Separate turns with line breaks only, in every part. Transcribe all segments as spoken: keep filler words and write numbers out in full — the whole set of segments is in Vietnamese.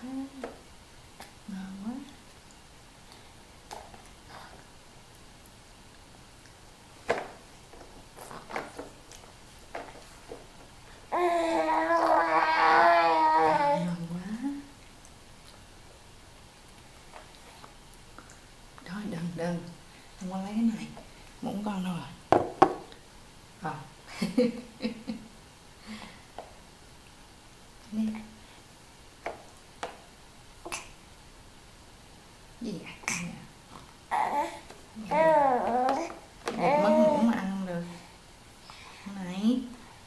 Ngon quá. Ngon quá. Thôi đừng đừng, không có lấy cái này, muỗng con đâu rồi. Ờ. Đi. Gì vậy? Mất muỗng mà ăn không được. Này.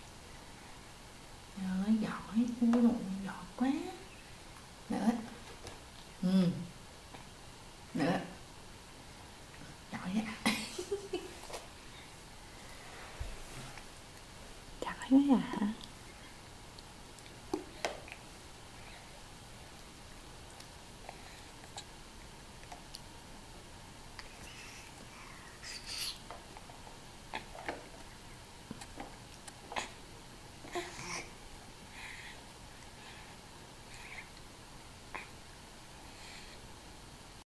Rồi, giỏi, ui giỏi quá. Nữa. Ừ. Nữa. Giỏi á.
Giỏi quá à.